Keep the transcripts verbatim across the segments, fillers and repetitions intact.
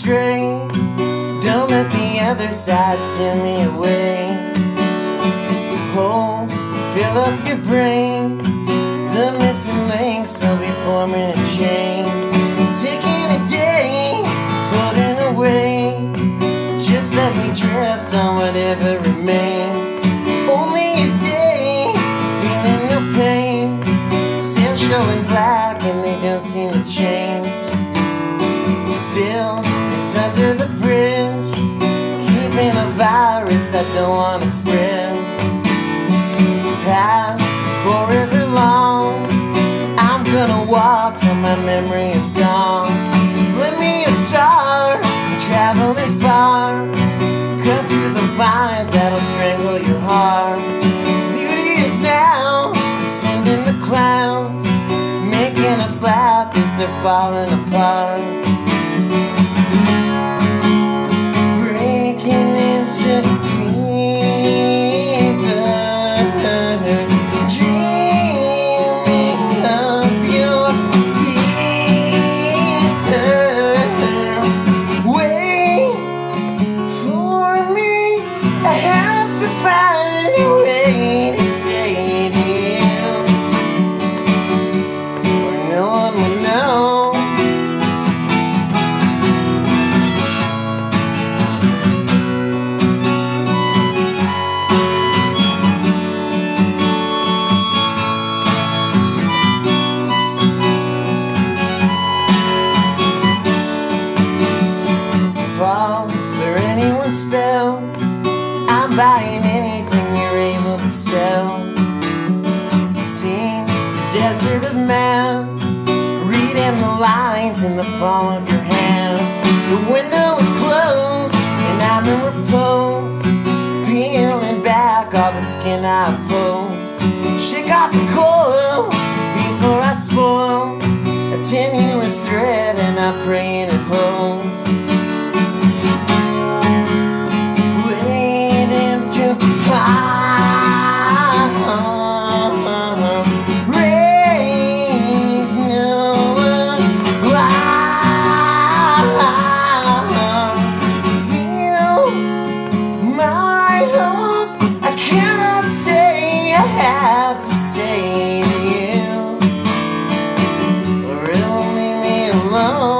astray. Don't let the other side steal me away. Holes fill up your brain, the missing links will be forming a chain. Taking a day, floating away. Just let me drift on whatever remains. Only a day, feeling no pain. Sails showing black and they don't seem to change. Still, it's under the bridge, keeping a virus I don't want to spread. Past forever long, I'm gonna walk till my memory is gone. Split me a star, traveling far, cut through the vines that'll strangle your heart. Beauty is now, descending the clouds, making us laugh as they're falling apart. Breaking into fever, dreaming of your ether. Wait for me, I have to find a way to say to you where no one will know. For anyone's spell, I'm buying anything you're able to sell. Seen the desert of man, reading the lines in the palm of your hand. The window is closed and I'm in repose, peeling back all the skin I oppose. Shake off the coil before I spoil a tenuous thread and I pray it holds. Raise no alarm. Feel my hopes, I cannot say I have to say to you, or it will leave me alone.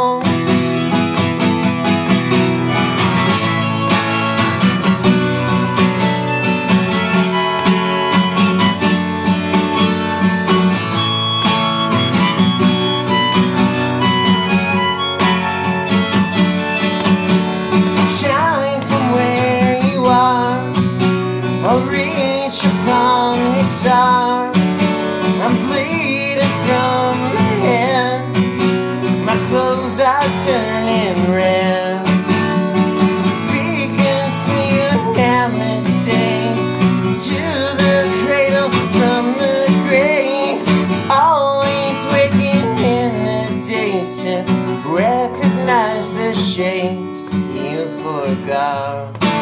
I'll reach upon your star. I'm bleeding from the head, my clothes are turning red. Speaking to your namaste, to the cradle from the grave. Always waking in the days to recognize the shapes you forgot.